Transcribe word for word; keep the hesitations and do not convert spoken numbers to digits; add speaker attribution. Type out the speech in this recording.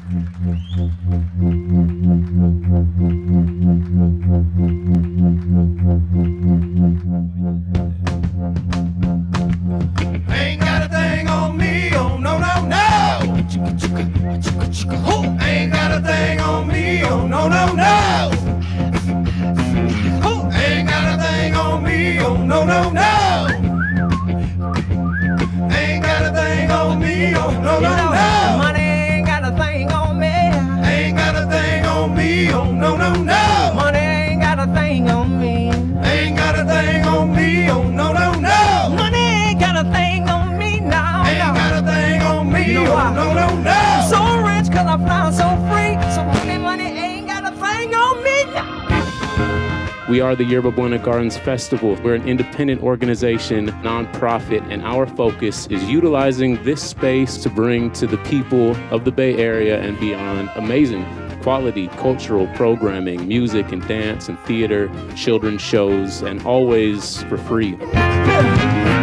Speaker 1: Ain't got a thing on me, oh no, no, no. Ain't got a thing on me, oh no, no, no. Ain't got a thing on me, oh no, no, no. Ain't got a thing on me, oh no, no, no.
Speaker 2: Money ain't got a thing on me.
Speaker 1: Ain't got a thing on me, oh no, no, no.
Speaker 2: Money ain't got a thing on me.
Speaker 1: Ain't got a thing on me, oh no, no, no.
Speaker 2: Money ain't got a thing on me now.
Speaker 1: Ain't got a thing on me,
Speaker 2: You know
Speaker 1: oh
Speaker 2: why?
Speaker 1: no, no, no.
Speaker 2: So rich cause I fly so free. So money, money ain't got a thing on me now.
Speaker 3: We are the Yerba Buena Gardens Festival. We're an independent organization, nonprofit, and our focus is utilizing this space to bring to the people of the Bay Area and beyond amazing quality cultural programming, music and dance and theater, children's shows, and always for free.